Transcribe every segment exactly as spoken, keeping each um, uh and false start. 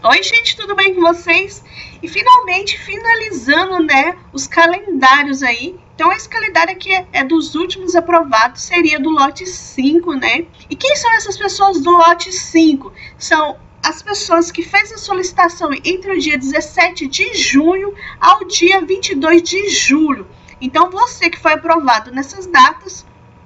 Oi gente, tudo bem com vocês? E finalmente finalizando, né, os calendários aí. Então esse calendário aqui é, é dos últimos aprovados, seria do lote cinco, né? E quem são essas pessoas do lote cinco? São as pessoas que fez a solicitação entre o dia dezessete de junho ao dia vinte e dois de julho. Então você que foi aprovado nessas datas,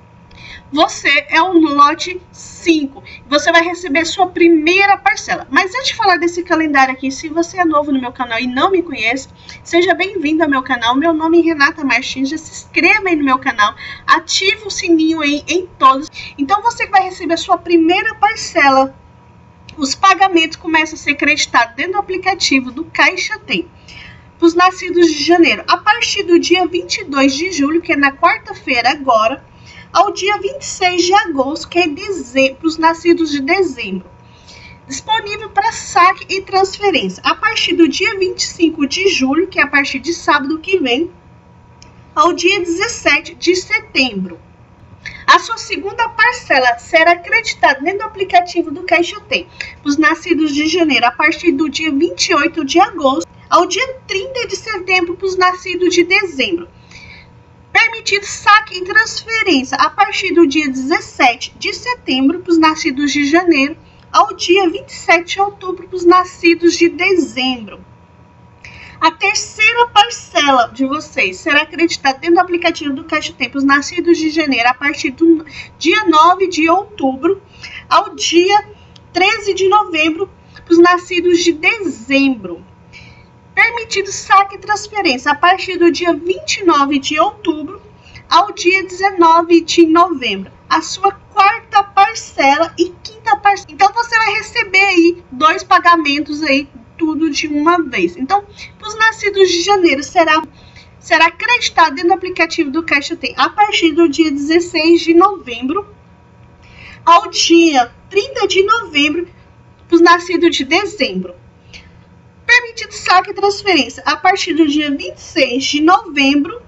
você é um lote cinco. Você vai receber sua primeira parcela. Mas antes de falar desse calendário aqui, se você é novo no meu canal e não me conhece, seja bem-vindo ao meu canal. Meu nome é Renata Martins. Já se inscreva aí no meu canal. Ative o sininho aí em todos. Então você que vai receber a sua primeira parcela. Os pagamentos começam a ser creditados dentro do aplicativo do Caixa Tem. Para os nascidos de janeiro, a partir do dia vinte e dois de julho, que é na quarta-feira agora, ao dia vinte e seis de agosto, que é dezembro, os nascidos de dezembro. Disponível para saque e transferência. A partir do dia vinte e cinco de julho, que é a partir de sábado que vem, ao dia dezessete de setembro. A sua segunda parcela será acreditada dentro do aplicativo do Caixa Tem. Os nascidos de janeiro, a partir do dia vinte e oito de agosto, ao dia trinta de setembro, para os nascidos de dezembro. Permitido saque e transferência a partir do dia dezessete de setembro para os nascidos de janeiro ao dia vinte e sete de outubro para os nascidos de dezembro. A terceira parcela de vocês será acreditada dentro do aplicativo do Caixa Tem para os nascidos de janeiro a partir do dia nove de outubro ao dia treze de novembro para os nascidos de dezembro. Permitido saque e transferência a partir do dia vinte e nove de outubro ao dia dezenove de novembro. A sua quarta parcela e quinta parcela. Então você vai receber aí dois pagamentos aí, tudo de uma vez. Então, para os nascidos de janeiro, será, será acreditado dentro do aplicativo do Caixa Tem a partir do dia dezesseis de novembro ao dia trinta de novembro para os nascidos de dezembro. Permitido saque e transferência a partir do dia vinte e seis de novembro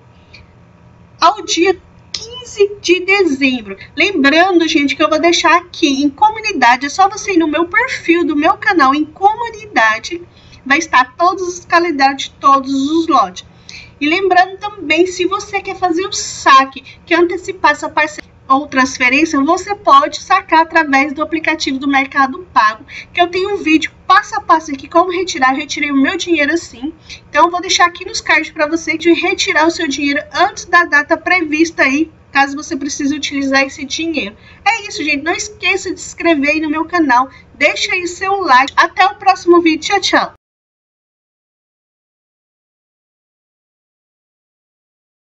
ao dia quinze de dezembro. Lembrando, gente, que eu vou deixar aqui em comunidade, é só você ir no meu perfil do meu canal em comunidade, vai estar todos os calendários de todos os lotes. E lembrando também, se você quer fazer o saque, quer antecipar essa parcela ou transferência, você pode sacar através do aplicativo do Mercado Pago, que eu tenho um vídeo passo a passo aqui como retirar. Eu retirei o meu dinheiro assim, então eu vou deixar aqui nos cards para você de retirar o seu dinheiro antes da data prevista aí, caso você precise utilizar esse dinheiro. É isso, gente, não esqueça de se inscrever aí no meu canal, deixa aí seu like, até o próximo vídeo, tchau, tchau!